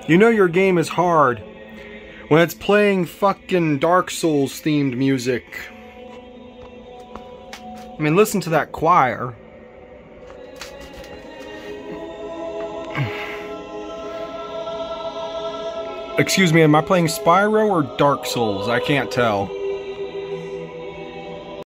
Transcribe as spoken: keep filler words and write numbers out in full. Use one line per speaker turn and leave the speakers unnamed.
You know your game is hard when it's playing fucking Dark Souls themed music. I mean, listen to that choir. Excuse me, am I playing Spyro or Dark Souls? I can't tell.